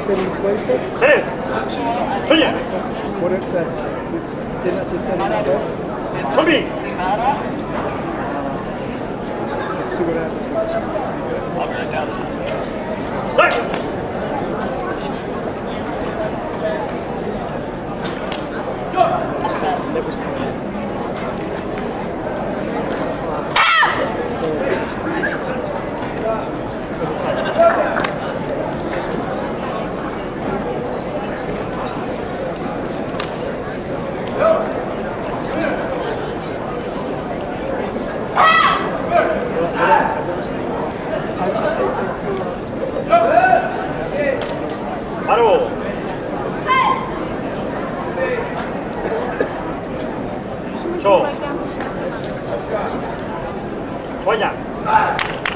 send exclusive? ¡Tres! ¡Suya! What did it say? Didn't it just send exclusive? ¡Zombie! Let's see what happens. ¡Sac! Never stop. 바로 줘. 좋아냐?